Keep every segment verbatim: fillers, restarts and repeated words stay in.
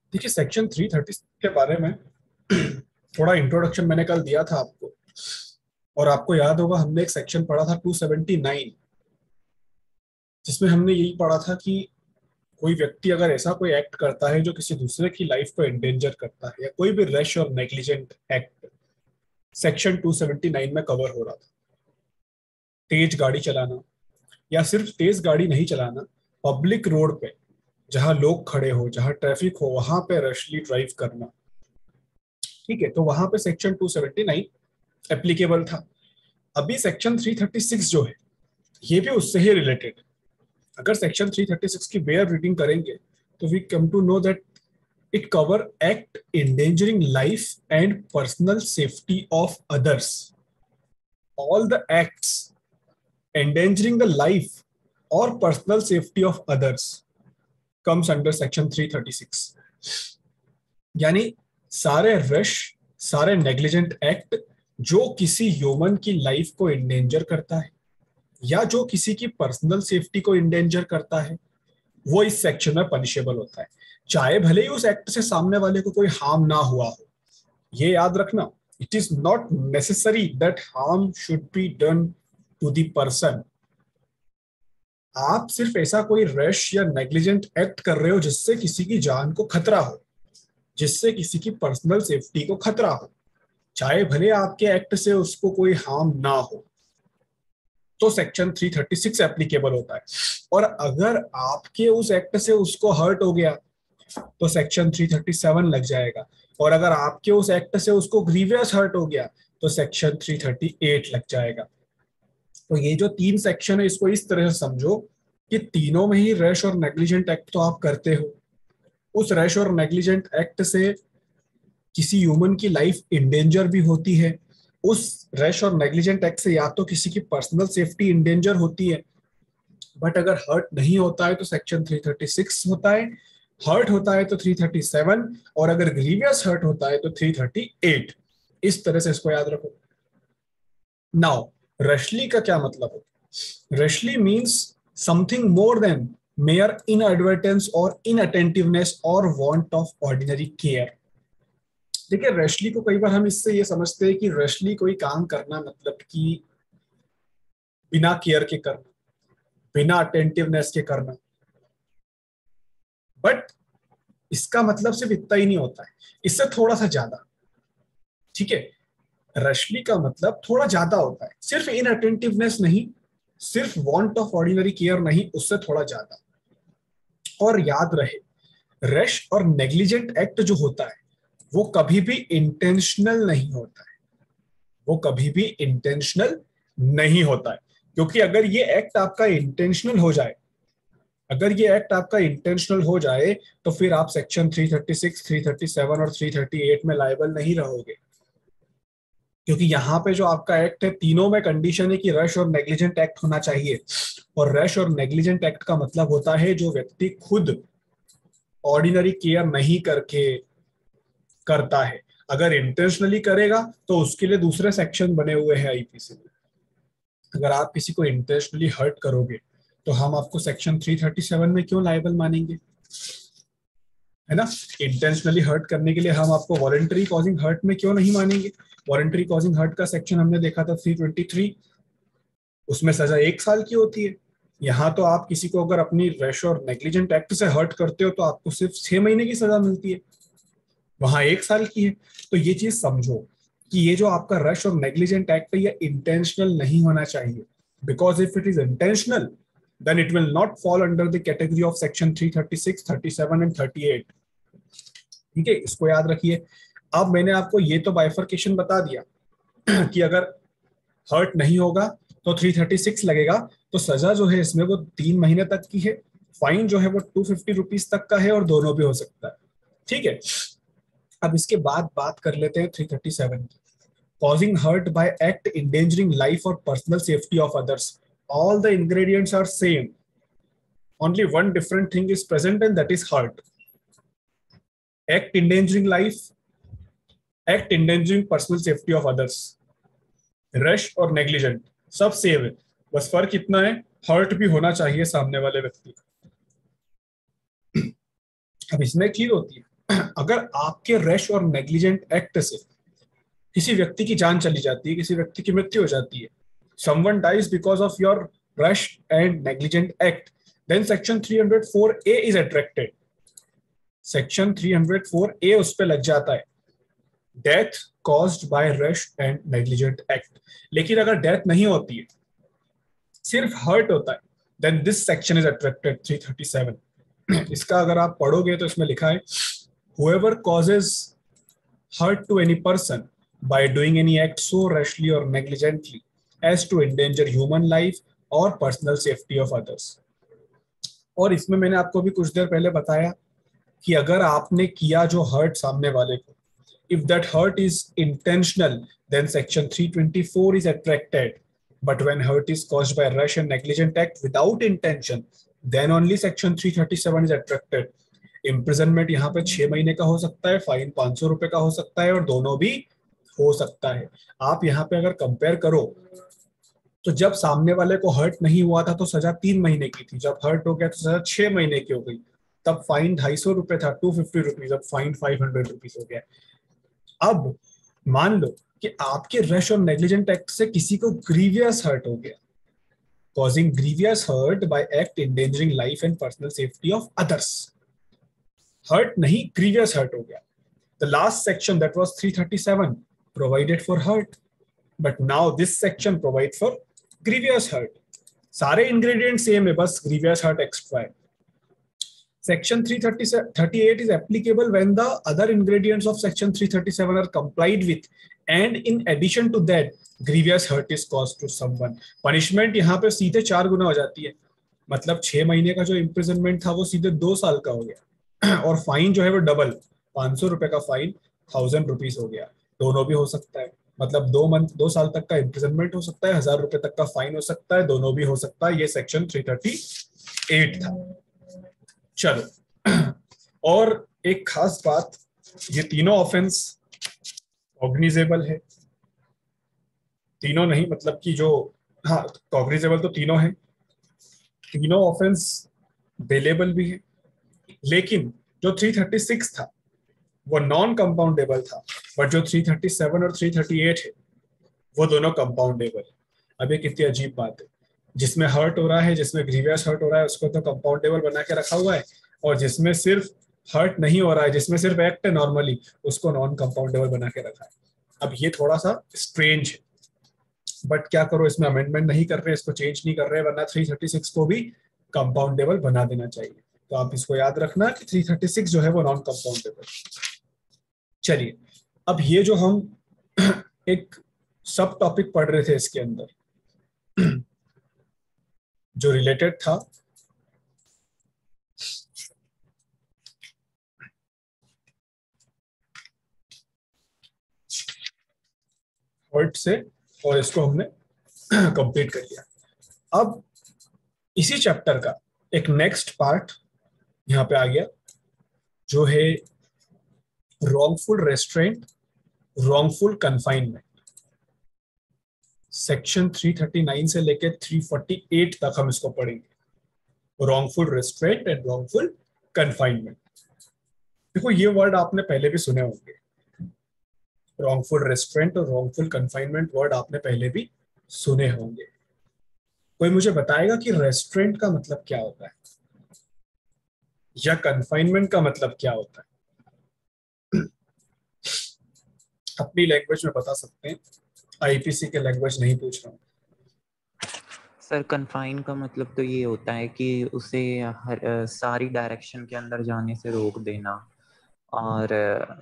देखिए, section three thirty के बारे में थोड़ा इंट्रोडक्शन मैंने कल दिया था आपको। और आपको याद होगा हमने एक सेक्शन पढ़ा था टू सेवेंटी नाइन, जिसमें हमने यही पढ़ा था कि कोई व्यक्ति अगर ऐसा कोई एक्ट करता है जो किसी दूसरे की लाइफ को एंडेंजर करता है, या कोई भी रैश और negligent act section two seventy nine में कवर हो रहा था। तेज गाड़ी चलाना, या सिर्फ तेज गाड़ी नहीं चलाना, पब्लिक रोड पे जहां लोग खड़े हो, जहां ट्रैफिक हो, वहां पे रशली ड्राइव करना। ठीक है, तो वहां पे section two seventy nine applicable था। अभी सेक्शन थ्री थर्टी सिक्स जो है, ये भी उससे ही रिलेटेड है। अगर सेक्शन थ्री थर्टी सिक्स की बेयर रीडिंग करेंगे तो we come to know that it cover act endangering life and personal safety of others. All the acts endangering the life or personal safety of others comes under section three thirty six. यानी सारे rush, सारे negligent act जो किसी human की life को endanger करता है, या जो किसी की पर्सनल सेफ्टी को इंडेंजर करता है, वो इस सेक्शन में पनिशेबल होता है, चाहे भले ही उस एक्ट से सामने वाले को कोई हार्म ना हुआ हो। ये याद रखना, it is not necessary that harm should be done to the person. आप सिर्फ ऐसा कोई रैश या नेग्लिजेंट एक्ट कर रहे हो जिससे किसी की जान को खतरा हो, जिससे किसी की पर्सनल सेफ्टी को खतरा हो, चाहे भले आपके एक्ट से उसको कोई हार्म ना हो, तो section three thirty six applicable होता है। और अगर आपके उस एक्ट से उसको हर्ट हो गया तो सेक्शन थ्री थर्टी सेवन लग जाएगा। और अगर आपके उस एक्ट से उसको ग्रीवियस हर्ट हो गया तो सेक्शन थ्री थर्टी एट लग जाएगा। तो ये जो तीन सेक्शन है, इसको इस तरह से समझो कि तीनों में ही रैश और नेग्लिजेंट एक्ट तो आप करते हो। उस रैश और नेग्लिजेंट एक्ट से किसी ह्यूमन की लाइफ इंडेंजर भी होती है। उस रैश और नेग्लिजेंट एक्ट से या तो किसी की पर्सनल सेफ्टी इंडेंजर होती है, बट अगर हर्ट नहीं होता है तो सेक्शन थ्री थर्टी सिक्स होता है, हर्ट होता है तो थ्री थर्टी सेवन, और अगर ग्रीवियस हर्ट होता है तो थ्री थर्टी एट। इस तरह से इसको याद रखो। नाउ, रशली का क्या मतलब है? Rashly means something more than mere inadvertence और इनअटेंटिवनेस और वांट ऑफ ऑर्डिनरी केयर। देखिए, रशली को कई बार हम इससे ये समझते हैं कि रशली कोई काम करना मतलब कि बिना केयर के करना, बिना अटेंटिवनेस के करना। बट इसका मतलब सिर्फ इतना ही नहीं होता है, इससे थोड़ा सा ज्यादा। ठीक है, रशली का मतलब थोड़ा ज्यादा होता है, सिर्फ इनअटेंटिवनेस नहीं, सिर्फ वांट ऑफ ऑर्डिनरी केयर नहीं, उससे थोड़ा ज्यादा। और याद रहे, रश और नेग्लिजेंट एक्ट जो होता है वो कभी भी इंटेंशनल नहीं होता है। वो कभी भी इंटेंशनल नहीं होता है, क्योंकि अगर ये एक्ट आपका इंटेंशनल हो जाए, अगर ये एक्ट आपका इंटेंशनल हो जाए तो फिर आप section three thirty six, three thirty seven और थ्री थर्टी एट में लायबल नहीं रहोगे। क्योंकि यहाँ पे जो आपका एक्ट है, तीनों में कंडीशन है कि रश और नेग्लिजेंट एक्ट होना चाहिए। और रश और नेग्लिजेंट एक्ट का मतलब होता है जो व्यक्ति खुद ऑर्डिनरी केयर नहीं करके करता है। अगर इंटेंशनली करेगा तो उसके लिए दूसरे सेक्शन बने हुए हैं आईपीसी में। अगर आप किसी को इंटेंशनली हर्ट करोगे तो हम आपको सेक्शन थ्री थर्टी सेवन में क्यों लायबल मानेंगे? है ना? इंटेंशनली हर्ट करने के लिए हम आपको वॉलंटरी कॉजिंग हर्ट में क्यों नहीं मानेंगे? वॉलंटरी कॉजिंग हर्ट का सेक्शन हमने देखा था थ्री ट्वेंटी थ्री, उसमें सजा एक साल की होती है। यहाँ तो आप किसी को अगर अपनी रैश और नेग्लिजेंट एक्ट से हर्ट करते हो तो आपको सिर्फ छह महीने की सजा मिलती है, वहां एक साल की है। तो ये चीज समझो कि ये जो आपका रश और नेग्लिजेंट एक्ट है, ये इंटेंशनल नहीं होना चाहिए। Because if it is intentional then it will not fall under the category of section three thirty six, thirty seven and thirty eight. ठीक है, इसको याद रखिए। अब मैंने आपको ये तो बाइफर्केशन बता दिया कि अगर हर्ट नहीं होगा तो थ्री थर्टी सिक्स लगेगा, तो सजा जो है इसमें वो तीन महीने तक की है, फाइन जो है वो टू फिफ्टी रुपीज तक का है, और दोनों भी हो सकता है। ठीक है, अब इसके बाद बात कर लेते हैं थ्री थर्टी सेवन की। Causing hurt by act endangering life और personal safety of others, all the ingredients are same, only one different thing is present and that is hurt. Act endangering life, act endangering personal safety of others, rash और negligent सब same है, बस फर्क इतना है hurt भी होना चाहिए सामने वाले व्यक्ति। अब इसमें एक चीज होती है, अगर आपके रैश और नेग्लिजेंट एक्ट से किसी व्यक्ति की जान चली जाती है, किसी व्यक्ति की मृत्यु हो जाती है, someone dies because of your rash and negligent act, then section three oh four A is attracted. section three oh four A उस पे लग जाता है, death caused by rash and negligent act. लेकिन अगर डेथ नहीं होती है, सिर्फ हर्ट होता है, then this section is attracted three thirty seven. इसका अगर आप पढ़ोगे तो इसमें लिखा है, whoever causes hurt to any person by doing any act so rashly or negligently as to endanger human life or personal safety of others। और इसमें मैंने आपको भी कुछ देर पहले बताया कि अगर आपने किया जो हर्ट सामने वाले को, if that hurt is intentional, then section three twenty-four is attracted, but when hurt is caused by rash and negligent act without intention, then only section three thirty-seven is attracted। Imprisonment यहाँ पे छह महीने का हो सकता है, fine पांच सौ रुपए का हो सकता है, और दोनों भी हो सकता है। आप यहाँ पे अगर कंपेयर करो तो जब सामने वाले को हर्ट नहीं हुआ था तो सजा तीन महीने की थी, जब हर्ट हो गया तो सजा छह महीने की हो गई, तब फाइन ढाई सौ रुपए था, टू फिफ्टी रुपीज, अब फाइन फाइव हंड्रेड रुपीज हो गया। अब मान लो कि आपके रश और नेग्लिजेंट एक्ट से किसी को ग्रीवियस हर्ट हो गया, causing grievous hurt by act endangering life and personal safety of others. Hurt नहीं, ग्रीवियस हर्ट हो गया। The last section that was three thirty-seven provided for hurt, but now this section provide for grievous hurt. सारे ingredient same है, बस grievous hurt extra है। Section three thirty-eight is applicable when the other ingredients of section three thirty-seven are complied with, and in addition to that grievous hurt is caused to someone। Punishment यहाँ पे सीधे चार गुना हो जाती है, मतलब छह महीने का जो imprisonment था वो सीधे दो साल का हो गया, और फाइन जो है वो डबल, पांच सौ रुपए का फाइन थाउजेंड रुपीज हो गया। दोनों भी हो सकता है, मतलब दो मंथ दो साल तक का इम्प्रिजनमेंट हो सकता है, हजार रुपए तक का फाइन हो सकता है, दोनों भी हो सकता है। ये सेक्शन three thirty-eight था। चलो, और एक खास बात, ये तीनों ऑफेंस कॉग्निजेबल है। तीनों नहीं, मतलब कि जो, हाँ कॉग्निजेबल तो तीनों है, तीनों ऑफेंस बेलेबल भी है। लेकिन जो three thirty-six था वो नॉन कंपाउंडेबल था, बट जो three thirty-seven और three thirty-eight है वो दोनों कंपाउंडेबल है। अब ये कितनी अजीब बात है, जिसमें हर्ट हो रहा है, जिसमें ग्रीवियस हर्ट हो रहा है, उसको तो कंपाउंडेबल बना के रखा हुआ है, और जिसमें सिर्फ हर्ट नहीं हो रहा है, जिसमें सिर्फ एक्ट है नॉर्मली, उसको नॉन कंपाउंडेबल बना के रखा है। अब ये थोड़ा सा स्ट्रेंज है, बट क्या करो, इसमें अमेंडमेंट नहीं कर रहे, इसको चेंज नहीं कर रहे, वरना three thirty-six को भी कंपाउंडेबल बना देना चाहिए। तो आप इसको याद रखना कि three thirty-six जो है वो नॉन कंपाउंडेबल। चलिए, अब ये जो हम एक सब टॉपिक पढ़ रहे थे इसके अंदर जो रिलेटेड था हर्ट से, और इसको हमने कंप्लीट कर लिया। अब इसी चैप्टर का एक नेक्स्ट पार्ट यहाँ पे आ गया, जो है wrongful restraint, wrongful confinement. Section three thirty-nine से लेके three forty-eight तक हम इसको पढ़ेंगे, wrongful restraint and wrongful confinement. देखो, ये वर्ड आपने पहले भी सुने होंगे, रॉन्गफुल रेस्ट्रेंट और रॉन्गफुल कन्फाइनमेंट वर्ड आपने पहले भी सुने होंगे। कोई मुझे बताएगा कि रेस्ट्रेंट का मतलब क्या होता है या कन्फाइनमेंट का मतलब क्या होता है? अपनी लैंग्वेज में बता सकते हैं, आईपीसी के लैंग्वेज नहीं पूछ रहा हूँ। सर, कन्फाइन का मतलब तो ये होता है कि उसे हर आ, सारी डायरेक्शन के अंदर जाने से रोक देना, और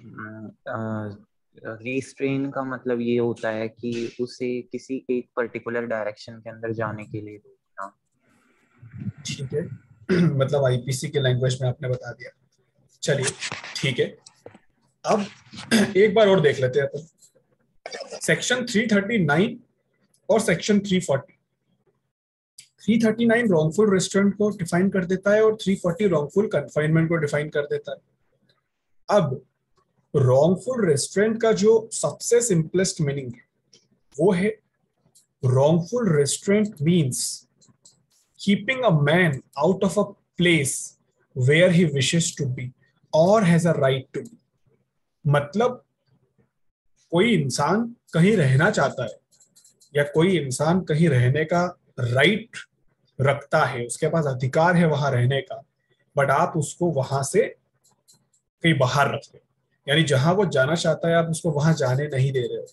रिस्ट्रेन का मतलब ये होता है कि उसे किसी एक पर्टिकुलर डायरेक्शन के अंदर जाने के लिए रोकना। ठीक है, मतलब आईपीसी के लैंग्वेज में आपने बता दिया। चलिए ठीक है, अब एक बार और देख लेते हैं अपन सेक्शन three thirty-nine और section three forty। three thirty-nine wrongful restraint को डिफाइन कर देता है और three forty रॉन्गफुल कन्फाइनमेंट को डिफाइन कर देता है। अब रॉन्गफुल रेस्ट्रेंट का जो सबसे सिंपलेस्ट मीनिंग है वो है, wrongful restraint means keeping a man out of a place where he wishes to be और has a right to be. मतलब कोई इंसान कहीं रहना चाहता है या कोई इंसान कहीं रहने का राइट रखता है, उसके पास अधिकार है वहां रहने का, बट आप उसको वहां से कहीं बाहर रख रहे हो, यानी जहां वो जाना चाहता है आप उसको वहां जाने नहीं दे रहे हो।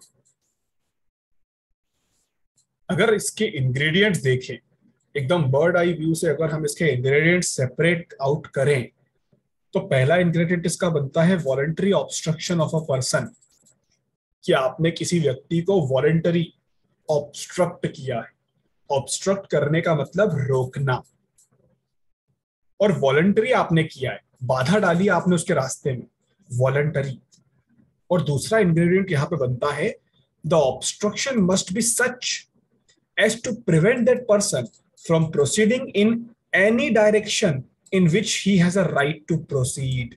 अगर इसके इंग्रेडिएंट्स देखें एकदम बर्ड आई व्यू से, अगर हम इसके इंग्रेडिएंट्स सेपरेट आउट करें, तो पहला इंग्रेडिएंट इसका बनता है voluntary obstruction of a person, कि आपने किसी व्यक्ति को वॉलंटरी ऑब्स्ट्रक्ट किया है। ऑब्स्ट्रक्ट करने का मतलब रोकना, और वॉलंटरी आपने किया है, बाधा डाली आपने उसके रास्ते में, वॉलंटरी। और दूसरा इंग्रेडिएंट यहां पे बनता है the obstruction must be such as to prevent that person from proceeding in any direction in which he has a right to proceed.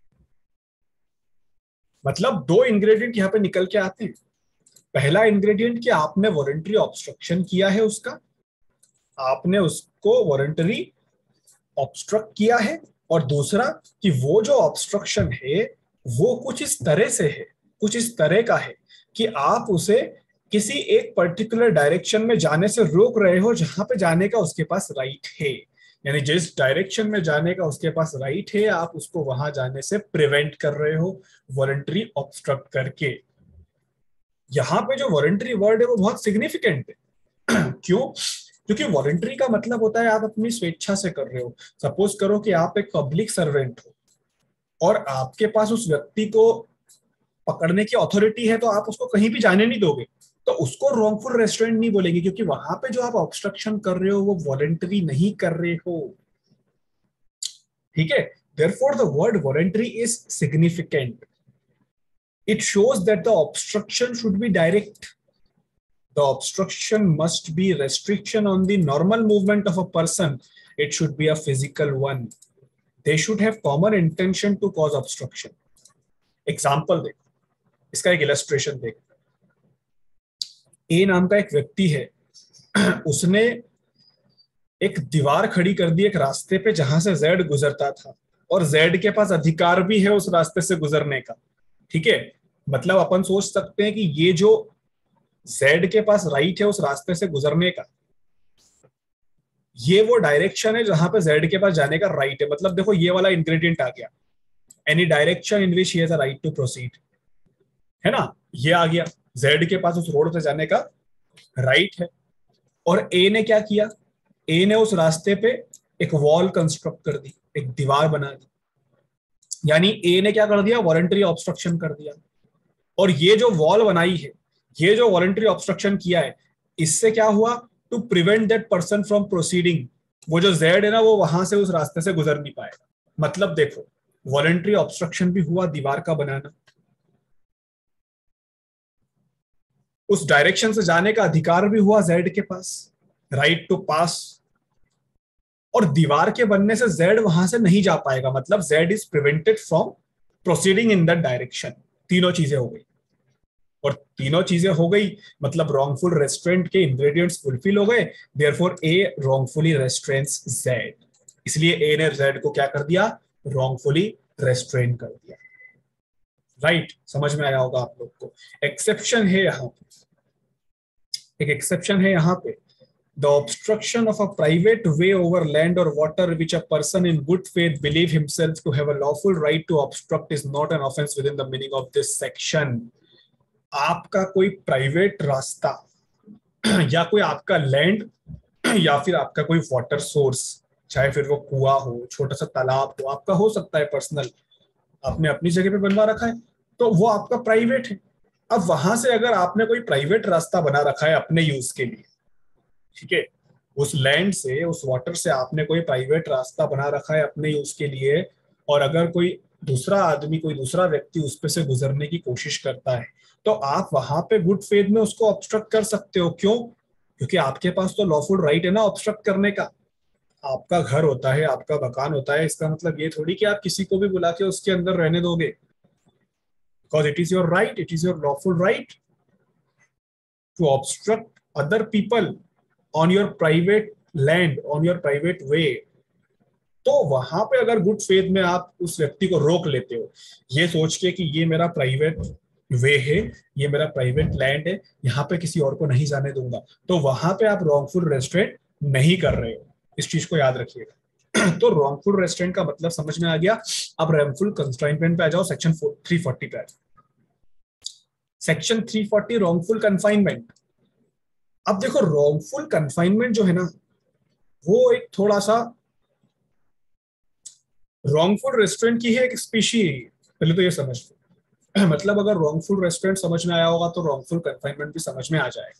मतलब दो इंग्रेडिएंट यहां पे निकल के आते हैं। पहला इंग्रेडिएंट कि आपने वॉलंटरी ऑब्स्ट्रक्शन किया है, उसका आपने उसको वॉलंटरी ऑब्स्ट्रक्ट किया है, और दूसरा कि वो जो ऑब्स्ट्रक्शन है वो कुछ इस तरह से है, कुछ इस तरह का है कि आप उसे किसी एक पर्टिकुलर डायरेक्शन में जाने से रोक रहे हो जहां पे जाने का उसके पास राइट है। यानी जिस डायरेक्शन में जाने का उसके पास राइट है, आप उसको वहां जाने से प्रिवेंट कर रहे हो वॉलंटरी ऑब्स्ट्रक्ट करके। यहां पे जो वॉलंटरी वर्ड है वो बहुत सिग्निफिकेंट है। क्यों? क्योंकि वॉलंटरी का मतलब होता है आप अपनी स्वेच्छा से कर रहे हो। सपोज करो कि आप एक पब्लिक सर्वेंट हो और आपके पास उस व्यक्ति को पकड़ने की अथॉरिटी है, तो आप उसको कहीं भी जाने नहीं दोगे, तो उसको रॉन्गफुल रेस्टोरेंट नहीं बोलेंगे, क्योंकि वहां पे जो आप ऑब्स्ट्रक्शन कर रहे हो वो वॉलंटरी नहीं कर रहे हो। ठीक है? Therefore the word voluntary is significant. It shows that the obstruction should be direct. The obstruction must be restriction on the normal movement of a person. It should be a physical one. They should have common intention to cause obstruction. Example देख, इसका एक illustration देख। ए नाम का एक व्यक्ति है, उसने एक दीवार खड़ी कर दी एक रास्ते पे जहां से जेड गुजरता था, और जेड के पास अधिकार भी है उस रास्ते से गुजरने का। ठीक है? मतलब अपन सोच सकते हैं कि ये जो जेड के पास राइट है उस रास्ते से गुजरने का, ये वो डायरेक्शन है जहां पे जेड के पास जाने का राइट है। मतलब देखो ये वाला इंग्रेडिएंट आ गया, any direction in which he has a right to proceed, है ना? ये आ गया, जेड के पास उस रोड पे जाने का राइट है। और ए ने क्या किया? ए ने उस रास्ते पे एक वॉल कंस्ट्रक्ट कर दी, एक दीवार बना दी। यानी ए ने क्या कर दिया? वॉलंटरी ऑब्स्ट्रक्शन कर दिया। और ये जो वॉल बनाई है, ये जो वॉलंटरी ऑब्स्ट्रक्शन किया है, इससे क्या हुआ? To prevent that person from proceeding. वो जो जेड है ना, वो वहां से उस रास्ते से गुजर नहीं पाएगा। मतलब देखो, वॉलंटरी ऑब्स्ट्रक्शन भी हुआ दीवार का बनाना, उस डायरेक्शन से जाने का अधिकार भी हुआ जेड के पास, राइट टू पास, और दीवार के बनने से जेड वहां से नहीं जा पाएगा, मतलब Z is prevented from proceeding in that direction. तीनों चीजें हो गई, और तीनों चीजें हो गई मतलब रॉन्गफुल रेस्ट्रेंट के इंग्रेडिएंट्स फुलफिल हो गए। Therefore A wrongfully restraints Z, इसलिए ए ने जेड को क्या कर दिया? रॉन्गफुली रेस्ट्रेन कर दिया। राइट? समझ में आया होगा आप लोग को। एक्सेप्शन है यहाँ पे, एक एक्सेप्शन है यहाँ पे, the obstruction of a private way over land or water which a person in good faith believe himself to have a lawful right to obstruct is not an offense within the meaning of this section. आपका कोई private रास्ता या कोई आपका land या फिर आपका कोई वाटर सोर्स, चाहे फिर वो कुआं हो, छोटा सा तालाब हो, आपका हो सकता है पर्सनल, आपने अपनी जगह पे बनवा रखा है, तो वो आपका प्राइवेट है। अब वहां से अगर आपने कोई प्राइवेट रास्ता बना रखा है अपने यूज के लिए, ठीक है, उस लैंड से, उस वाटर से आपने कोई प्राइवेट रास्ता बना रखा है अपने यूज के लिए, और अगर कोई दूसरा आदमी, कोई दूसरा व्यक्ति उस पे से गुजरने की कोशिश करता है, तो आप वहां पे गुड फेथ में उसको ऑब्स्ट्रक्ट कर सकते हो। क्यों? क्योंकि आपके पास तो लॉफुल राइट है ना ऑब्स्ट्रक्ट करने का। आपका घर होता है, आपका मकान होता है, इसका मतलब ये थोड़ी कि आप किसी को भी बुला के उसके अंदर रहने दोगे, because it is your right, it is your lawful right to obstruct other people on your private land, on your private way. तो वहां पे अगर गुड फेथ में आप उस व्यक्ति को रोक लेते हो, ये सोच के कि ये मेरा प्राइवेट वे है, ये मेरा प्राइवेट लैंड है, यहाँ पे किसी और को नहीं जाने दूंगा, तो वहां पे आप रॉन्गफुल रेस्ट्रेंट नहीं कर रहे हो। इस चीज को याद रखिएगा। तो रॉन्गफुल रेस्ट्रेंट का मतलब समझ में आ गया। अब रॉन्गफुल कंस्ट्रेंटमेंट पे आ जाओ, सेक्शन थ्री फोर्टी पे आ जाओ। Section three forty wrongful confinement. अब देखो रॉन्गफुल कन्फाइनमेंट जो है ना, वो एक थोड़ा सा रॉन्गफुल रेस्टोरेंट की है एक स्पीशी है, पहले तो ये समझ लो। मतलब अगर रॉन्गफुल रेस्टोरेंट समझ में आया होगा तो रॉन्गफुल कन्फाइनमेंट भी समझ में आ जाएगा।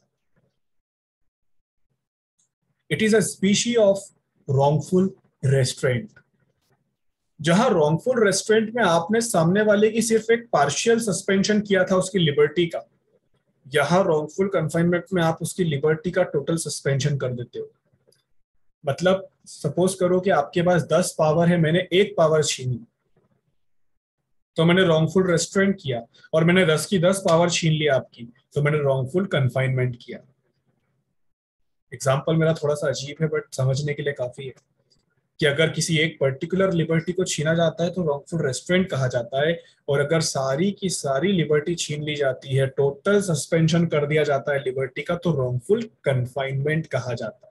It is a species of wrongful restraint. जहां रॉन्गफुल रेस्टोरेंट में आपने सामने वाले की सिर्फ एक पार्शियल सस्पेंशन किया था उसकी लिबर्टी का, यहां रॉन्गफुल कन्फाइनमेंट में आप उसकी लिबर्टी का टोटल सस्पेंशन कर देते हो। मतलब सपोज करो कि आपके पास दस पावर है, मैंने एक पावर छीनी, तो मैंने रॉन्गफुल रेस्टोरेंट किया, और मैंने दस की दस पावर छीन लिया आपकी, तो मैंने रॉन्गफुल कन्फाइनमेंट किया। एग्जाम्पल मेरा थोड़ा सा अजीब है बट समझने के लिए काफी है कि अगर किसी एक पर्टिकुलर लिबर्टी को छीना जाता है तो रॉन्गफुल रेस्टोरेंट कहा जाता है, और अगर सारी की सारी लिबर्टी छीन ली जाती है, टोटल सस्पेंशन कर दिया जाता है लिबर्टी का, तो रॉन्गफुल कन्फाइनमेंट कहा जाता है।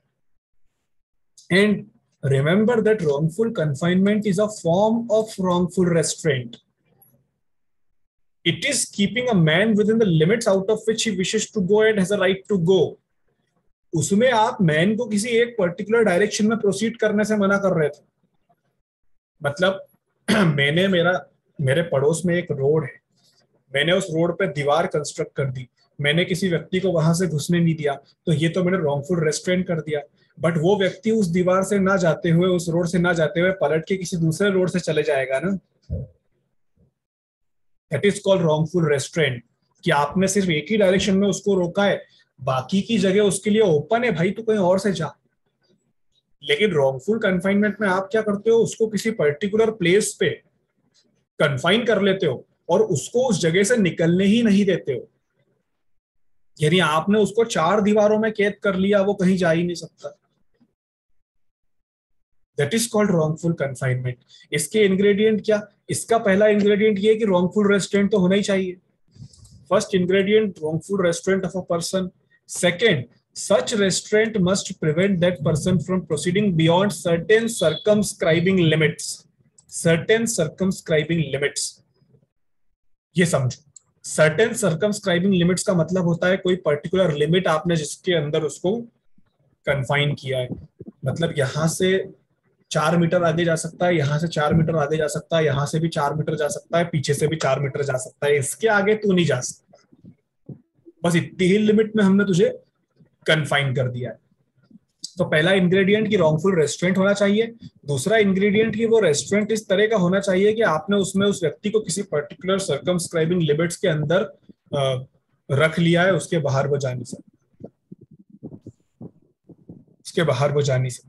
And remember that wrongful confinement is a form of wrongful restraint. It is keeping a man within the limits out of which he wishes to go and has a right to go. उसमें आप man को किसी एक particular direction में proceed करने से मना कर रहे थे। मतलब मैंने मेरा मेरे पड़ोस में एक रोड है, मैंने उस रोड पे दीवार कंस्ट्रक्ट कर दी, मैंने किसी व्यक्ति को वहां से घुसने नहीं दिया, तो ये तो मैंने रॉन्गफुल रेस्ट्रेंट कर दिया। बट वो व्यक्ति उस दीवार से ना जाते हुए, उस रोड से ना जाते हुए पलट के किसी दूसरे रोड से चले जाएगा ना, that is called wrongful restraint. कि आपने सिर्फ एक ही डायरेक्शन में उसको रोका है, बाकी की जगह उसके लिए ओपन है, भाई तू कहीं और से जा। लेकिन रॉन्गफुल कन्फाइनमेंट में आप क्या करते हो, उसको किसी पर्टिकुलर प्लेस पे कन्फाइन कर लेते हो और उसको उस जगह से निकलने ही नहीं देते हो। यानी आपने उसको चार दीवारों में कैद कर लिया, वो कहीं जा ही नहीं सकता। That is called wrongful confinement. इसके इंग्रेडिएंट क्या, इसका पहला इंग्रेडिएंट ये कि रॉन्गफुल रेस्ट्रेंट तो होना ही चाहिए। First ingredient wrongful restraint of a person. Second, such restraint must prevent that person from proceeding beyond certain circumscribing limits. Certain circumscribing limits, ये समझो। सर्टेन सर्कमस्क्राइबिंग लिमिट्स का मतलब होता है कोई पर्टिकुलर लिमिट आपने जिसके अंदर उसको कन्फाइन किया है। मतलब यहां से चार मीटर आगे जा सकता है, यहां से चार मीटर आगे जा सकता है, यहां से भी चार मीटर जा सकता है, पीछे से भी चार मीटर जा सकता है, इसके आगे तू नहीं जा सकता। बस इतनी ही लिमिट में हमने तुझे कन्फाइन कर दिया है। तो पहला इंग्रेडिएंट की रॉन्गफुल रेस्टोरेंट होना चाहिए। दूसरा इंग्रेडिएंट की वो रेस्टोरेंट इस तरह का होना चाहिए कि आपने उसमें उस व्यक्ति को किसी पर्टिकुलर सर्कमस्क्राइबिंग लिमिट्स के अंदर रख लिया है, उसके बाहर वो जा नहीं सकता, उसके बाहर वो जा नहीं सकता।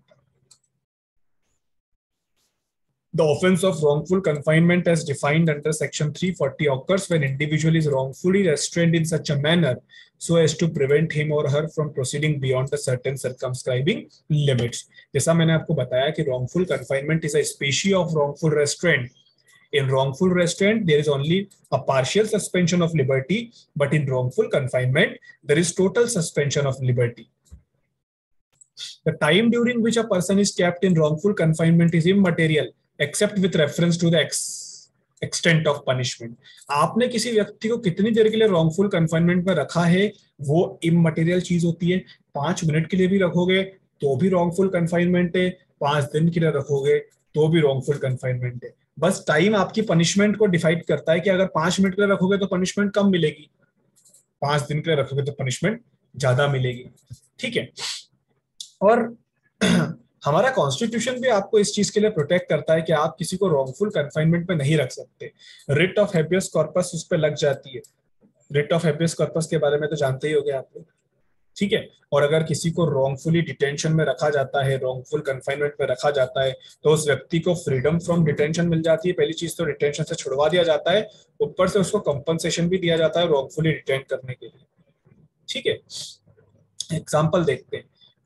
The offense of wrongful confinement as defined under section three forty occurs when individual is wrongfully restrained in such a manner so as to prevent him or her from proceeding beyond the certain circumscribing limits. जैसा मैंने आपको बताया कि wrongful confinement is a species of wrongful restraint. In wrongful restraint, there is only a partial suspension of liberty, but in wrongful confinement, there is total suspension of liberty. The time during which a person is kept in wrongful confinement is immaterial, except with reference to the ex extent of punishment. आपने किसी व्यक्ति को कितनी देर के लिए wrongful confinement में रखा है वो immaterial चीज होती है। पांच मिनट के लिए भी रखोगे तो भी wrongful confinement है, पांच दिन के लिए रखोगे तो भी wrongful confinement है। बस टाइम आपकी पनिशमेंट को डिफाइड करता है कि अगर पांच मिनट के लिए रखोगे तो पनिशमेंट कम मिलेगी, पांच दिन के लिए रखोगे तो पनिशमेंट ज्यादा मिलेगी। ठीक है। और हमारा कॉन्स्टिट्यूशन भी आपको इस चीज के लिए प्रोटेक्ट करता है कि आप किसी को रॉन्गफुल कन्फाइनमेंट में नहीं रख सकते। रिट ऑफ हेबियस कॉर्पस उस पर लग जाती है। रिट ऑफ हेबियस कॉर्पस के बारे में तो जानते ही होंगे आप लोग, ठीक है। और अगर किसी को रॉन्गफुली डिटेंशन में रखा जाता है, रॉन्गफुल कन्फाइनमेंट में रखा जाता है, तो उस व्यक्ति को फ्रीडम फ्रॉम डिटेंशन मिल जाती है। पहली चीज तो डिटेंशन से छुड़वा दिया जाता है, ऊपर से उसको कंपनसेशन भी दिया जाता है रॉन्गफुली डिटेंट करने के लिए। ठीक है। एग्जाम्पल देखते हैं।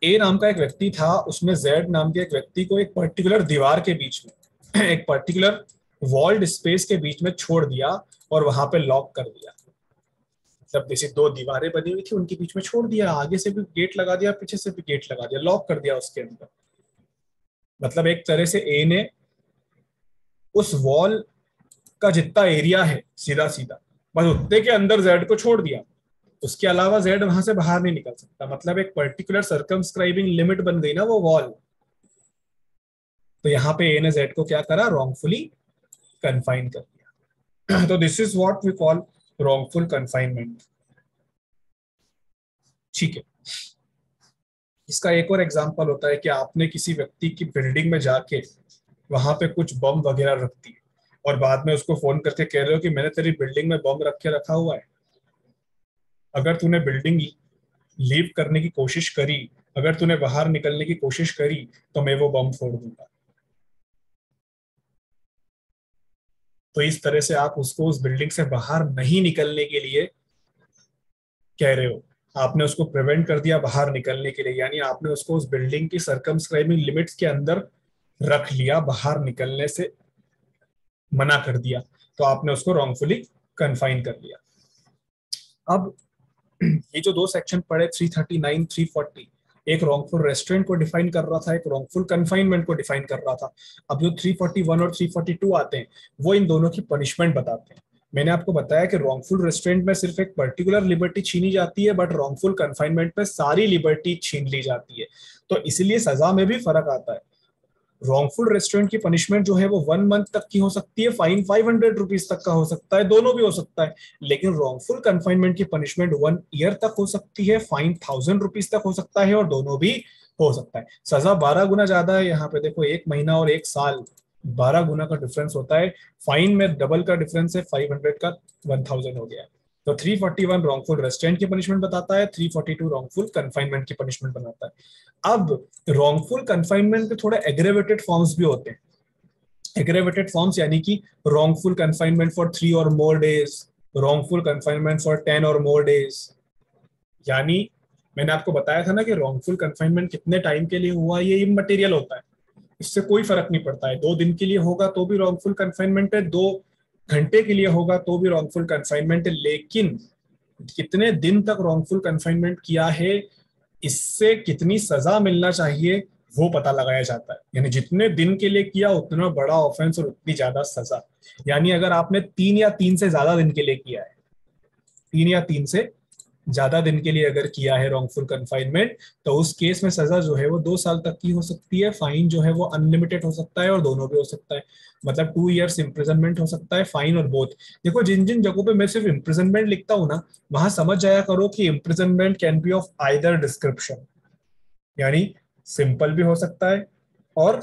ए नाम का एक व्यक्ति था, उसने जेड नाम के एक व्यक्ति को एक पर्टिकुलर दीवार के बीच में एक पर्टिकुलर वॉल्ड स्पेस के बीच में छोड़ दिया और वहां पे लॉक कर दिया। मतलब जैसे दो दीवारें बनी हुई थी, उनके बीच में छोड़ दिया, आगे से भी गेट लगा दिया, पीछे से भी गेट लगा दिया, लॉक कर दिया उसके अंदर। मतलब एक तरह से ए ने उस वॉल का जितना एरिया है सीधा सीधा बस उतने के अंदर जेड को छोड़ दिया, उसके अलावा जेड वहां से बाहर नहीं निकल सकता। मतलब एक पर्टिकुलर सर्कमस्क्राइबिंग लिमिट बन गई ना वो वॉल। तो यहाँ पे ए ने जेड को क्या करा, रॉन्गफुली कन्फाइन कर दिया। तो this is what we call wrongful confinement. ठीक है, इसका एक और एग्जांपल होता है कि आपने किसी व्यक्ति की बिल्डिंग में जाके वहां पे कुछ बम वगैरह रख दिए और बाद में उसको फोन करके कह रहे हो कि मैंने तेरी बिल्डिंग में बम रख के रखा हुआ है। अगर तूने बिल्डिंग लीव करने की कोशिश करी, अगर तूने बाहर निकलने की कोशिश करी, तो मैं वो बम फोड़ दूंगा। तो इस तरह से आप उसको उस बिल्डिंग से बाहर नहीं निकलने के लिए कह रहे हो, आपने उसको प्रिवेंट कर दिया बाहर निकलने के लिए, यानी आपने उसको उस बिल्डिंग की सर्कमस्क्राइबिंग लिमिट्स के अंदर रख लिया, बाहर निकलने से मना कर दिया, तो आपने उसको रॉन्गफुली कन्फाइन कर लिया। अब ये जो दो सेक्शन पढ़े three thirty nine, three forty, एक रॉन्गफुल रेस्टोरेंट को डिफाइन कर रहा था, एक रॉन्गफुल कन्फाइनमेंट को डिफाइन कर रहा था। अब जो थ्री फोर्टी वन और थ्री फोर्टी टू आते हैं वो इन दोनों की पनिशमेंट बताते हैं। मैंने आपको बताया कि रॉन्गफुल रेस्टोरेंट में सिर्फ एक पर्टिकुलर लिबर्टी छीनी जाती है, बट रॉन्गफुल कन्फाइनमेंट में सारी लिबर्टी छीन ली जाती है। तो इसलिए सजा में भी फर्क आता है। रॉन्गफुल रेस्टोरेंट की पनिशमेंट जो है वो वन मंथ तक की हो सकती है, फाइन फाइव हंड्रेड रुपीज तक का हो सकता है, दोनों भी हो सकता है। लेकिन रॉन्गफुल कन्फाइनमेंट की पनिशमेंट वन ईयर तक हो सकती है, फाइन थाउजेंड रुपीज तक हो सकता है, और दोनों भी हो सकता है। सजा बारह गुना ज्यादा है यहाँ पे, देखो एक महीना और एक साल, बारह गुना का डिफरेंस होता है। फाइन में डबल का डिफरेंस है, फाइव हंड्रेड का वन थाउजेंड हो गया है। तो three forty one wrongful restraint की पनिशमेंट बताता है, three forty two wrongful confinement की पनिशमेंट बनाता है। अब रॉन्गफुल कन्फाइनमेंट के थोड़े एग्रेवेटेड फॉर्म्स भी होते हैं। एग्रेवेटेड फॉर्म्स यानी कि wrongful confinement for three or more days, wrongful confinement for ten or more days. यानी मैंने आपको बताया था ना कि रॉन्गफुल कन्फाइनमेंट कितने टाइम के लिए हुआ ये इममटेरियल होता है, इससे कोई फर्क नहीं पड़ता है। दो दिन के लिए होगा तो भी रॉन्गफुल कन्फाइनमेंट है, दो घंटे के लिए होगा तो भी रॉन्गफुल कन्फाइनमेंट है। लेकिन कितने दिन तक रॉन्गफुल कन्फाइनमेंट किया है, इससे कितनी सजा मिलना चाहिए वो पता लगाया जाता है। यानी जितने दिन के लिए किया उतना बड़ा ऑफेंस और उतनी ज्यादा सजा। यानी अगर आपने तीन या तीन से ज्यादा दिन के लिए किया है, तीन या तीन से ज्यादा दिन के लिए अगर किया है रॉन्गफुल कन्फाइनमेंट, तो उस केस में सजा जो है वो दो साल तक की हो सकती है, फाइन जो है वो अनलिमिटेड हो सकता है, और दोनों भी हो सकता है। मतलब टू इयर्स इम्प्रिजनमेंट हो सकता है, फाइन और बोथ। देखो जिन जिन जगहों पे मैं सिर्फ इम्प्रिजनमेंट लिखता हूँ ना, वहां समझ जाया करो कि imprisonment can be of either description, यानी सिंपल भी हो सकता है और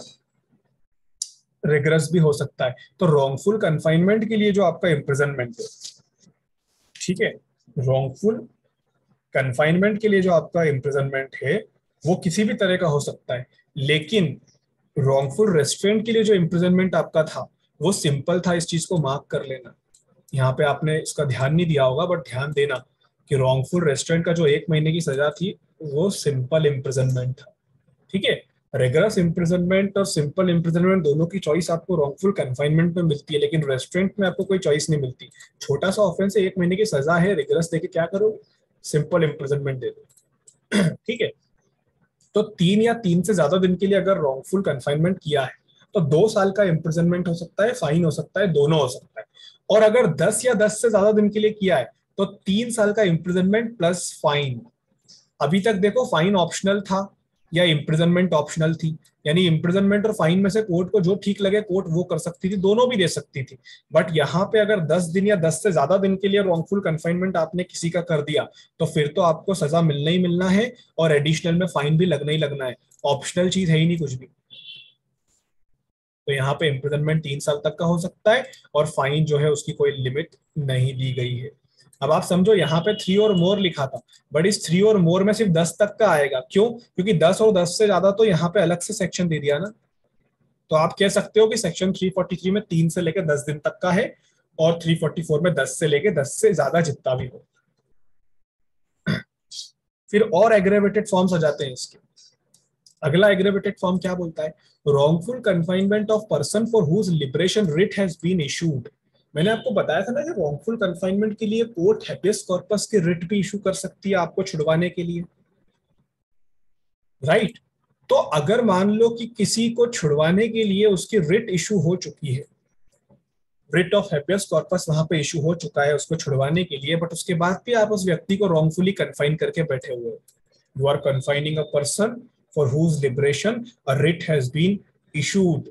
रिगरस भी हो सकता है। तो रॉन्गफुल कन्फाइनमेंट के लिए जो आपका इम्प्रिजनमेंट है, ठीक है, रॉन्गफुल कन्फाइनमेंट के लिए जो आपका इम्प्रिजनमेंट है वो किसी भी तरह का हो सकता है। लेकिन रॉन्गफुल रेस्ट्रेंट के लिए जो इम्प्रिजनमेंट आपका था वो सिंपल था, इस चीज को मार्क कर लेना। यहाँ पे आपने इसका ध्यान नहीं दिया होगा, बट ध्यान देना कि रॉन्गफुल रेस्टोरेंट का जो एक महीने की सजा थी वो सिंपल इम्प्रिजनमेंट था। ठीक है, रेगुलर इम्प्रिजनमेंट और सिंपल इम्प्रिजनमेंट दोनों की चॉइस आपको रॉन्गफुल कन्फाइनमेंट में मिलती है, लेकिन रेस्टोरेंट में आपको कोई चॉइस नहीं मिलती। छोटा सा ऑफेंस है, एक महीने की सजा है, रेगुलर देके क्या करो, सिंपल इम्प्रिजनमेंट दे दो। ठीक है, तो तीन या तीन से ज्यादा दिन के लिए अगर रॉन्गफुल कन्फाइनमेंट किया है तो दो साल का इम्प्रिजनमेंट हो सकता है, फाइन हो सकता है, दोनों हो सकता है। और अगर दस या दस से ज्यादा दिन के लिए किया है तो तीन साल का इम्प्रिजनमेंट प्लस फाइन। अभी तक देखो फाइन ऑप्शनल था या इम्प्रिजनमेंट ऑप्शनल थी, यानी इम्प्रिजनमेंट और फाइन में से कोर्ट को जो ठीक लगे कोर्ट वो कर सकती थी, दोनों भी दे सकती थी। बट यहाँ पे अगर दस दिन या दस से ज्यादा दिन के लिए रॉन्गफुल कन्फाइनमेंट आपने किसी का कर दिया तो फिर तो आपको सजा मिलना ही मिलना है, और एडिशनल में फाइन भी लगना ही लगना है। ऑप्शनल चीज है ही नहीं कुछ भी। तो यहाँ पे इम्प्रिजनमेंट तीन साल तक का हो सकता है, और फाइन जो है उसकी कोई लिमिट नहीं दी गई है। अब आप समझो यहाँ पे थ्री और मोर लिखा था, बट इस थ्री और मोर में सिर्फ दस तक का आएगा। क्यों? क्योंकि दस और दस से ज्यादा तो यहाँ पे अलग से सेक्शन दे दिया ना। तो आप कह सकते हो कि सेक्शन थ्री फोर्टी थ्री में तीन से लेकर दस दिन तक का है, और थ्री फोर्टी फोर में दस से लेकर दस से ज्यादा जितना भी हो। फिर और एग्रेवेटेड फॉर्म्स आ जाते हैं इसके। अगला एग्रेवेटेड फॉर्म क्या बोलता है, wrongful confinement of person for whose liberation writ has been issued। मैंने आपको बताया था ना कि wrongful confinement के लिए कोर्ट habeas corpus की रिट भी इशू कर सकती है आपको छुड़वाने के लिए, राइट right? तो अगर मान लो कि किसी को छुड़वाने के लिए उसकी रिट इशू हो चुकी है, रिट ऑफ हैबियस कॉर्पस वहां पे इशू हो चुका है उसको छुड़वाने के लिए, बट उसके बाद भी आप उस व्यक्ति को रॉन्गफुली कन्फाइन करके बैठे हुए हो, you are confining a person for whose liberation a writ has been issued.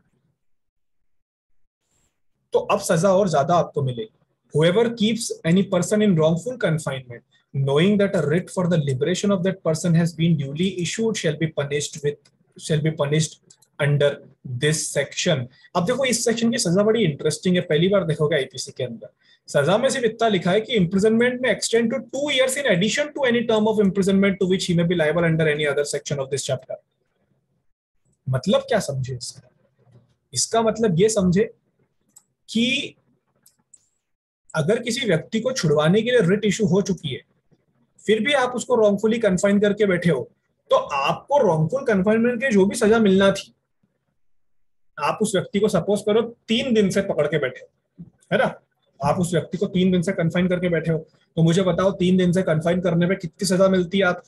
तो अब सजा और ज्यादा आपको मिलेगी। whoever keeps any person in wrongful confinement knowing that a writ for the liberation of that person has been duly issued shall be punished with shall be punished under this section। अब देखो इस section की सजा बड़ी interesting है, पहली बार देखोगे IPC के अंदर। सजा में सिर्फ इतना लिखा है कि imprisonment में extend to two years in addition to any term of imprisonment to which he may be liable under any other section of this chapter। मतलब क्या समझे इसका, इसका मतलब ये समझे कि अगर किसी व्यक्ति को छुड़वाने के लिए रिट इशू हो चुकी है, फिर भी आप उसको रॉन्गफुली कन्फाइन करके बैठे हो, तो आपको रॉन्गफुल कन्फाइनमेंट की जो भी सजा मिलना थी, आप उस व्यक्ति को सपोज करो तीन दिन से पकड़ के बैठे हो, है ना, आप उस व्यक्ति को तीन दिन से कन्फाइन करके बैठे हो, तो मुझे बताओ तीन दिन से कन्फाइन करने पे कितनी सजा मिलती है आपको,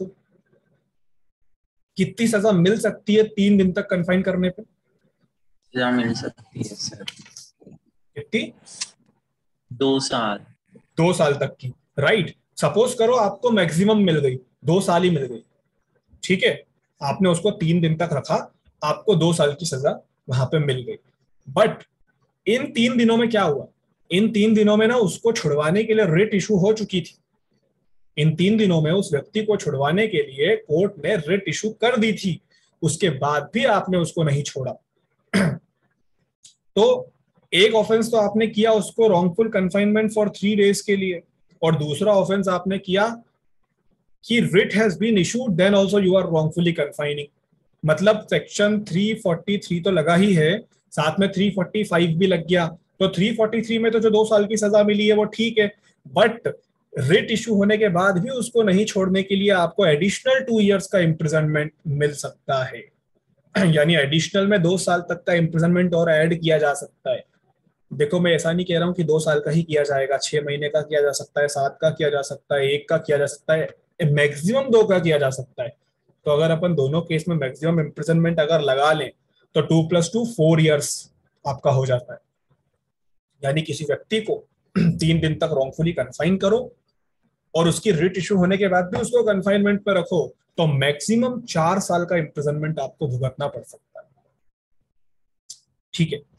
कितनी सजा मिल सकती है तीन दिन तक कन्फाइन करने पे? सजा मिल सकती है सर कितनी? दो साल दो साल तक की, राइट। सपोज करो आपको मैक्सिमम मिल गई, दो साल ही मिल गई, ठीक है, आपने उसको तीन दिन तक रखा, आपको दो साल की सजा वहां पे मिल गई। बट इन तीन दिनों में क्या हुआ, इन तीन दिनों में ना उसको छुड़वाने के लिए रिट इशू हो चुकी थी, इन तीन दिनों में उस व्यक्ति को छुड़वाने के लिए कोर्ट ने रिट इशू कर दी थी, उसके बाद भी आपने उसको नहीं छोड़ा। तो एक ऑफेंस तो आपने किया उसको wrongful confinement for three days के लिए, और दूसरा ऑफेंस आपने किया कि writ has been issued then also you are wrongfully confining. मतलब सेक्शन थ्री फोर्टी थ्री तो लगा ही है, साथ में थ्री फोर्टी फाइव भी लग गया, तो थ्री फोर्टी थ्री में तो जो दो साल की सजा मिली है वो ठीक है, बट रिट इशू होने के बाद भी उसको नहीं छोड़ने के लिए आपको एडिशनल टू इयर्स का इम्प्रिजनमेंट मिल सकता है, यानी एडिशनल में दो साल तक का इम्प्रिजनमेंट और ऐड किया जा सकता है। देखो मैं ऐसा नहीं कह रहा हूँ कि दो साल का ही किया जाएगा, छह महीने का किया जा सकता है, सात का किया जा सकता है, एक का किया जा सकता है, मैक्सिमम दो का किया जा सकता है। तो अगर अपन दोनों केस में मैक्सिमम इम्प्रिजनमेंट अगर लगा लें तो two plus two four years आपका हो जाता है। यानी किसी व्यक्ति को तीन दिन तक रॉन्गफुली कन्फाइन करो और उसकी रिट इशू होने के बाद भी उसको कन्फाइनमेंट पे रखो, तो मैक्सिमम चार साल का इम्प्रिजनमेंट आपको भुगतना पड़ सकता है, ठीक है।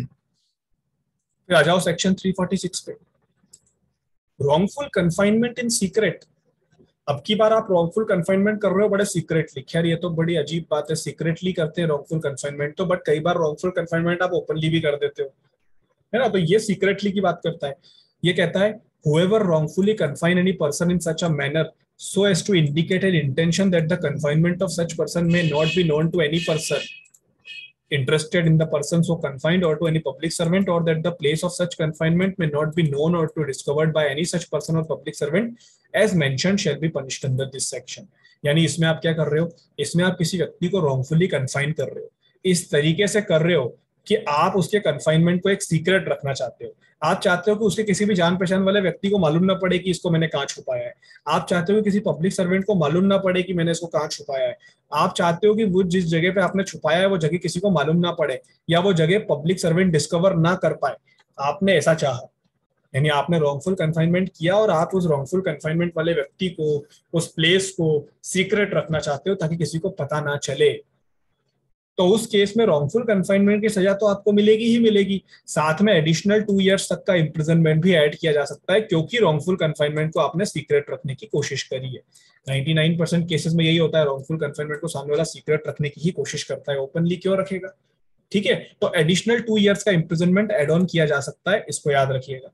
फिर आ जाओ सेक्शन थ्री फोर्टी सिक्स पे, रॉन्गफुल कन्फाइनमेंट इन सीक्रेट। अब की बार आप रॉन्गफुल कन्फाइनमेंट कर रहे हो बड़े सीक्रेटली, खैर ये तो बड़ी अजीब बात है, सीक्रेटली करते हैं रॉन्गफुल कन्फाइनमेंट तो, बट कई बार रॉन्गफुल कन्फाइनमेंट आप ओपनली भी कर देते हो, है ना, तो ये सीक्रेटली की बात करता है। ये कहता है whoever wrongfully confine any person in such a manner so as to indicate an intention that the confinement of such person may not be known to any person interested in the person so confined or to any public servant, or that the place of such confinement may not be known or to discovered by any such person or public servant as mentioned shall be punished under this section। यानी इसमें आप क्या कर रहे हो, इसमें आप किसी व्यक्ति को wrongfully confine कर रहे हो, इस तरीके से कर रहे हो कि आप उसके कन्फाइनमेंट को एक सीक्रेट रखना चाहते हो। आप चाहते हो कि उसके किसी भी जान पहचान वाले व्यक्ति को मालूम ना पड़े कि इसको मैंने कहाँ छुपाया है, आप चाहते हो कि किसी पब्लिक सर्वेंट को मालूम ना पड़े कि मैंने इसको कहाँ छुपाया है, आप चाहते हो कि वो जिस जगह पे आपने छुपाया है वो जगह किसी को मालूम ना पड़े या वो जगह पब्लिक सर्वेंट डिस्कवर ना कर पाए, आपने ऐसा चाहा, यानी आपने रॉन्गफुल कन्फाइनमेंट किया और आप उस रॉन्गफुल कन्फाइनमेंट वाले व्यक्ति को, उस प्लेस को सीक्रेट रखना चाहते हो ताकि किसी को पता ना चले। तो उस केस में रॉन्गफुल कन्फाइनमेंट की सजा तो आपको मिलेगी ही मिलेगी, साथ में एडिशनल टू इयर्स तक का इम्प्रिजनमेंट भी ऐड किया जा सकता है, क्योंकि रॉन्गफुल कन्फाइनमेंट को आपने सीक्रेट रखने की कोशिश करी है। निन्यानवे परसेंट केसेस में यही होता है, रॉन्गफुल कन्फाइनमेंट को सामने वाला सीक्रेट रखने की ही कोशिश करता है, ओपनली क्यों रखेगा, ठीक है। तो एडिशनल टू इयर्स का इम्प्रिजनमेंट एड ऑन किया जा सकता है, इसको याद रखिएगा।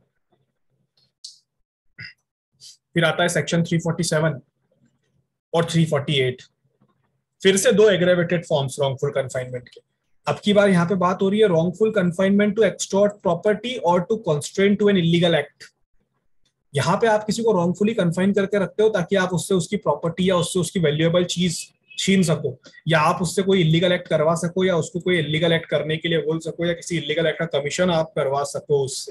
फिर आता है सेक्शन थ्री फोर्टी सेवन और थ्री फोर्टी एट, फिर से दो एग्रेवेटेड फॉर्म्स रॉन्गफुल कन्फाइनमेंट के। अब की बार यहाँ पे बात हो रही है wrongful confinement to extort property और to constrain to an illegal act. यहाँ पे आप किसी को रॉन्गफुली कन्फाइन करके रखते हो ताकि आप उससे उसकी प्रॉपर्टी या उससे उसकी वैल्यूएबल चीज छीन सको, या आप उससे कोई इलीगल एक्ट करवा सको, या उसको कोई इलीगल एक्ट करने के लिए बोल सको, या किसी इलीगल एक्ट का कमीशन आप करवा सको उससे।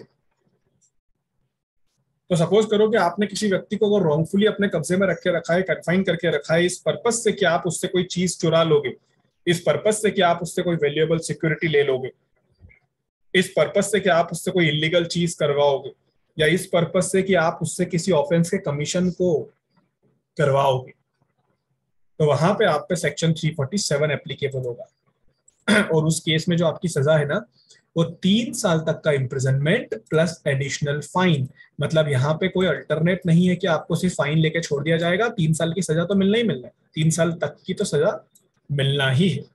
तो सपोज करो कि आपने किसी व्यक्ति को वो रॉन्गफुली अपने कब्जे में रख के रखा है, कन्फाइन करके रखा है, इस पर्पज से कि आप उससे कोई चीज चुरा लोगे, इस पर्पज से कि आप उससे कोई वैल्यूएबल सिक्योरिटी ले लोगे, इस पर्पज से कि आप उससे कोई इलीगल चीज करवाओगे, या इस पर्पज से कि आप उससे किसी ऑफेंस के कमीशन को करवाओगे, तो वहां पे आप पे section three forty seven applicable होगा। और उस केस में जो आपकी सजा है ना, वो तीन साल तक का इम्प्रिजनमेंट प्लस एडिशनल फाइन। मतलब यहाँ पे कोई अल्टरनेट नहीं है कि आपको सिर्फ फाइन लेके छोड़ दिया जाएगा, तीन साल की सजा तो मिलना ही मिलना है, तीन साल तक की तो सजा मिलना ही है।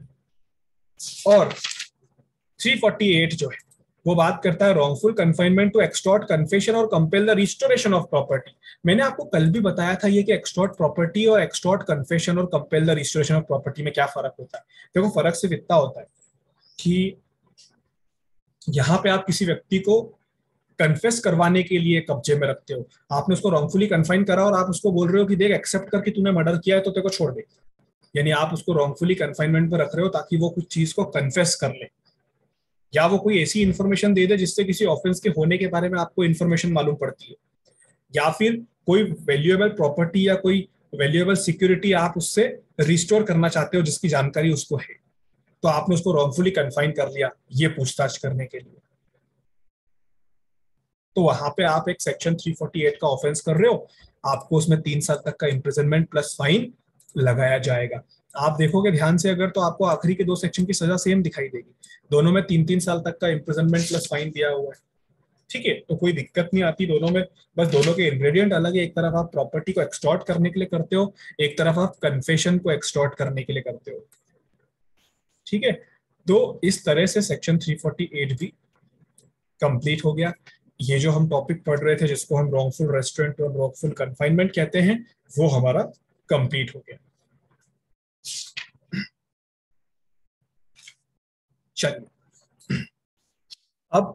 और थ्री फोर्टी एट जो है वो बात करता है wrongful confinement to extort confession और compel the restoration of property. मैंने आपको कल भी बताया था ये कि एक्सटॉर्ट प्रॉपर्टी और एक्सटॉर्ट कन्फेशन और compel the restoration of property में क्या फर्क होता है। देखो फर्क सिर्फ इतना होता है कि यहाँ पे आप किसी व्यक्ति को कन्फेस करवाने के लिए कब्जे में रखते हो, आपने उसको रॉन्गफुली कन्फाइन करा और आप उसको बोल रहे हो कि देख एक्सेप्ट करके तूने मर्डर किया है तो तेरे को छोड़ दे, यानी आप उसको रॉन्गफुली कन्फाइनमेंट पर रख रहे हो ताकि वो कुछ चीज को कन्फेस कर ले, या वो कोई ऐसी इंफॉर्मेशन दे दे जिससे किसी ऑफेंस के होने के बारे में आपको इंफॉर्मेशन मालूम पड़ती है, या फिर कोई वैल्यूएबल प्रॉपर्टी या कोई वैल्यूएबल सिक्योरिटी आप उससे रिस्टोर करना चाहते हो जिसकी जानकारी उसको है, तो आपने उसको रॉन्गफुली कन्फाइन कर लिया ये पूछताछ करने के लिए। तो वहां पे आप एक सेक्शन थ्री फोर्टी एट का ऑफेंस कर रहे हो, आपको उसमें तीन साल तक का इम्प्रिजनमेंट प्लस फाइन लगाया जाएगा। आप देखोगे ध्यान से अगर तो आपको आखिरी के दो सेक्शन की सजा सेम दिखाई देगी, दोनों में तीन तीन साल तक का इम्प्रिजनमेंट प्लस फाइन दिया हुआ है। ठीक है, तो कोई दिक्कत नहीं आती दोनों में, बस दोनों के इंग्रेडिएंट अलग है। एक तरफ आप प्रॉपर्टी को एक्सटॉर्ट करने के लिए करते हो, एक तरफ आप कन्फेशन को एक्सटॉर्ट करने के लिए करते हो। ठीक है, तो इस तरह से सेक्शन थ्री फोर्टी एट भी कंप्लीट हो गया। ये जो हम टॉपिक पढ़ रहे थे जिसको हम रॉन्गफुल रेस्टोरेंट और रॉन्गफुल कन्फाइनमेंट कहते हैं, वो हमारा कंप्लीट हो गया। चलिए अब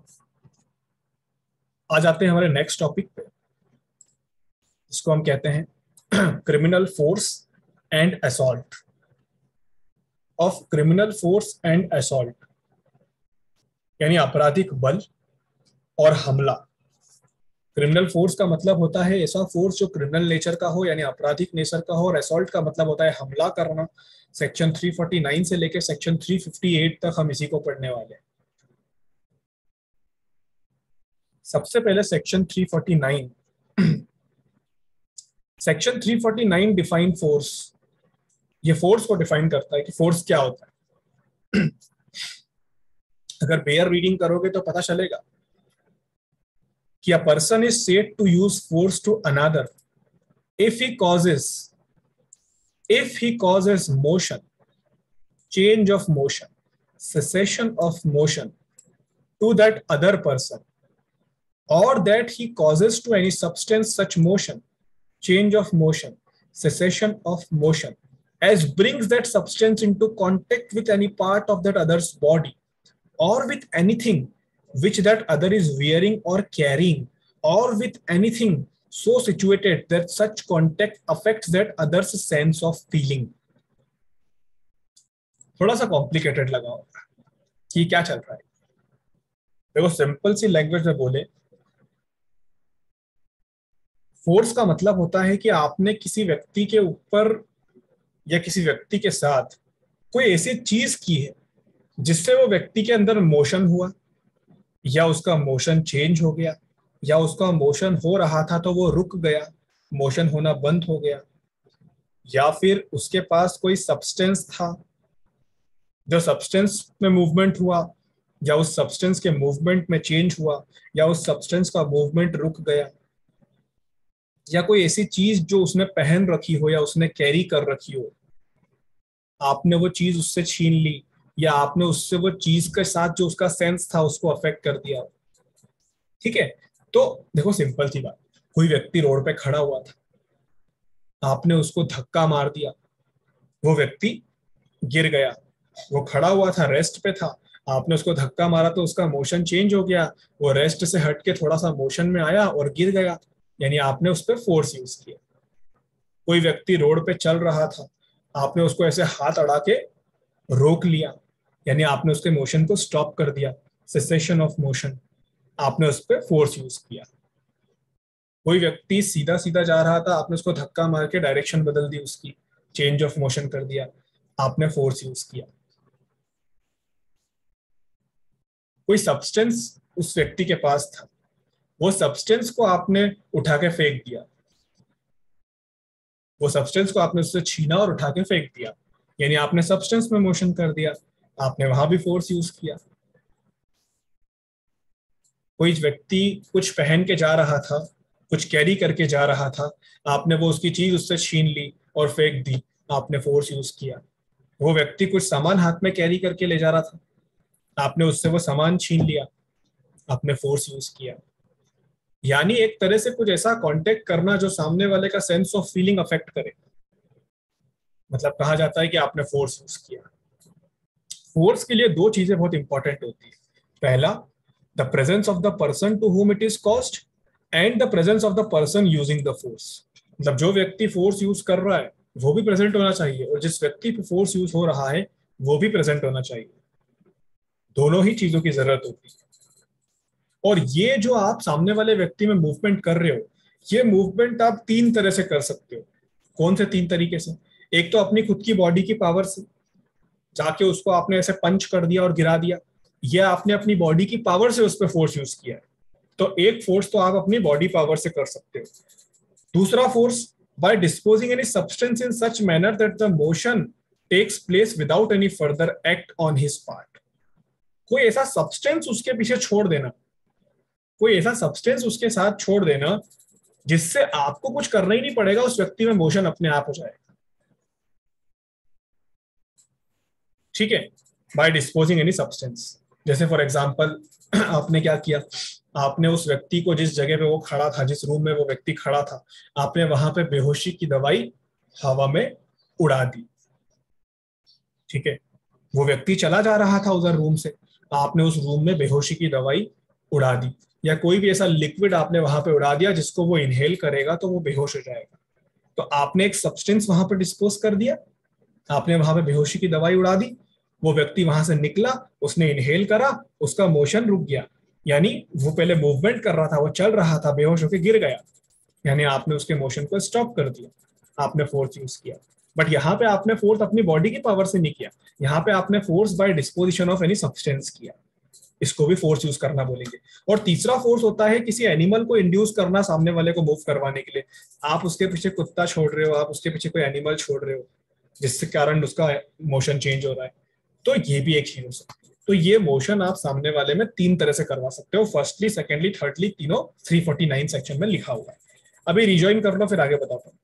आ जाते हैं हमारे नेक्स्ट टॉपिक पे, जिसको हम कहते हैं criminal force and assault. Of criminal force and assault यानी आपराधिक बल और हमला। क्रिमिनल फोर्स का मतलब होता है ऐसा फोर्स जो क्रिमिनल नेचर का हो यानी आपराधिक नेचर का हो, और असॉल्ट का मतलब होता है हमला करना। सेक्शन थ्री फोर्टी नाइन से लेकर सेक्शन थ्री फिफ्टी एट तक हम इसी को पढ़ने वाले हैं। सबसे पहले section three forty nine. Section three forty nine define force. ये फोर्स को डिफाइन करता है कि फोर्स क्या होता है। अगर बेयर रीडिंग करोगे तो पता चलेगा कि a person is said to use force to another if he causes if he causes motion, change of motion, cessation of motion to that other person, or that he causes to any substance such motion, change of motion, cessation of motion as brings that substance into contact with any part of that other's body or with anything which that other is wearing or carrying, or with anything so situated that such contact affects that other's sense of feeling। थोड़ा सा complicated लगा होगा कि क्या चल रहा है। देखो सिंपल सी लैंग्वेज में बोले, फोर्स का मतलब होता है कि आपने किसी व्यक्ति के ऊपर या किसी व्यक्ति के साथ कोई ऐसी चीज की है जिससे वो व्यक्ति के अंदर मोशन हुआ, या उसका मोशन चेंज हो गया, या उसका मोशन हो रहा था तो वो रुक गया, मोशन होना बंद हो गया, या फिर उसके पास कोई सब्सटेंस था जो सब्सटेंस में मूवमेंट हुआ, या उस सब्सटेंस के मूवमेंट में चेंज हुआ, या उस सब्सटेंस का मूवमेंट रुक गया, या कोई ऐसी चीज जो उसने पहन रखी हो या उसने कैरी कर रखी हो, आपने वो चीज उससे छीन ली, या आपने उससे वो चीज के साथ जो उसका सेंस था उसको अफेक्ट कर दिया। ठीक है, तो देखो सिंपल सी बात, कोई व्यक्ति रोड पे खड़ा हुआ था, आपने उसको धक्का मार दिया, वो व्यक्ति गिर गया। वो खड़ा हुआ था, रेस्ट पे था, आपने उसको धक्का मारा तो उसका मोशन चेंज हो गया, वो रेस्ट से हट के थोड़ा सा मोशन में आया और गिर गया, यानी आपने उस पर फोर्स यूज किया। कोई व्यक्ति रोड पे चल रहा था, आपने उसको ऐसे हाथ अड़ा के रोक लिया, यानी आपने उसके मोशन को स्टॉप कर दिया, सेसेशन ऑफ मोशन, आपने उस पर फोर्स यूज किया। कोई व्यक्ति सीधा सीधा जा रहा था, आपने उसको धक्का मार के डायरेक्शन बदल दी, उसकी चेंज ऑफ मोशन कर दिया, आपने फोर्स यूज किया। कोई सब्सटेंस उस व्यक्ति के पास था, वो सब्सटेंस को आपने उठा के फेंक दिया, वो सब्सटेंस को आपने उससे छीना और उठा के फेंक दिया, यानी आपने सब्सटेंस में मोशन कर दिया, आपने वहां भी फोर्स यूज किया। कोई व्यक्ति कुछ पहन के जा रहा था, कुछ कैरी करके जा रहा था, आपने वो उसकी चीज उससे छीन ली और फेंक दी, आपने फोर्स यूज किया। वो व्यक्ति कुछ सामान हाथ में कैरी करके ले जा रहा था, आपने उससे वो सामान छीन लिया, आपने फोर्स यूज किया। यानी एक तरह से कुछ ऐसा कांटेक्ट करना जो सामने वाले का सेंस ऑफ फीलिंग अफेक्ट करे, मतलब कहा जाता है कि आपने फोर्स यूज किया। फोर्स के लिए दो चीजें बहुत इंपॉर्टेंट होती है। पहला, the presence of the person to whom it is caused and the presence of the person using the force. मतलब जो व्यक्ति फोर्स यूज कर रहा है वो भी प्रेजेंट होना चाहिए, और जिस व्यक्ति पे फोर्स यूज हो रहा है वो भी प्रेजेंट होना चाहिए। दोनों ही चीजों की जरूरत होती है। और ये जो आप सामने वाले व्यक्ति में मूवमेंट कर रहे हो, ये मूवमेंट आप तीन तरह से कर सकते हो। कौन से तीन तरीके से? एक तो अपनी खुद की बॉडी की पावर से, जाके उसको आपने ऐसे पंच कर दिया और गिरा दिया, यह आपने अपनी बॉडी की पावर से उस पर फोर्स यूज किया है, तो एक फोर्स तो आप अपनी बॉडी पावर से कर सकते हो। दूसरा force, by disposing any substance in such manner that the motion takes place without any further act on his part. कोई ऐसा सब्सटेंस उसके पीछे छोड़ देना, कोई ऐसा सब्सटेंस उसके साथ छोड़ देना जिससे आपको कुछ करना ही नहीं पड़ेगा, उस व्यक्ति में मोशन अपने आप हो जाएगा। ठीक है, बाय डिस्पोजिंग एनी सब्सटेंस। जैसे फॉर एग्जांपल आपने क्या किया, आपने उस व्यक्ति को जिस जगह पे वो खड़ा था, जिस रूम में वो व्यक्ति खड़ा था, आपने वहां पे बेहोशी की दवाई हवा में उड़ा दी। ठीक है, वो व्यक्ति चला जा रहा था उधर रूम से, आपने उस रूम में बेहोशी की दवाई उड़ा दी, या कोई भी ऐसा लिक्विड आपने वहां पे उड़ा दिया जिसको वो इनहेल करेगा तो वो बेहोश हो जाएगा। तो आपने एक सब्सटेंस वहां पे डिस्पोज कर दिया, आपने वहां पे बेहोशी की दवाई उड़ा दी, वो व्यक्ति वहां से निकला, उसने इनहेल करा, उसका मोशन रुक गया, यानी वो पहले मूवमेंट कर रहा था, वो चल रहा था, बेहोश होकर गिर गया, यानी आपने उसके मोशन को स्टॉप कर दिया, आपने फोर्स यूज किया। बट यहाँ पे आपने फोर्स अपनी बॉडी की पावर से नहीं किया, यहाँ पे आपने force by disposition of any substance किया, इसको भी फोर्स यूज करना बोलेंगे। और तीसरा फोर्स होता है किसी एनिमल को इंड्यूस करना सामने वाले को मूव करवाने के लिए। आप उसके पीछे कुत्ता छोड़ रहे हो, आप उसके पीछे कोई एनिमल छोड़ रहे हो जिसके कारण उसका मोशन चेंज हो रहा है, तो ये भी एक चीज हो सकती है। तो ये मोशन आप सामने वाले में तीन तरह से करवा सकते हो, फर्स्टली, सेकेंडली, थर्डली, तीनों थ्री फोर्टी नाइन सेक्शन में लिखा हुआ है। अभी रिजॉइन कर लो, फिर आगे बताता हूँ।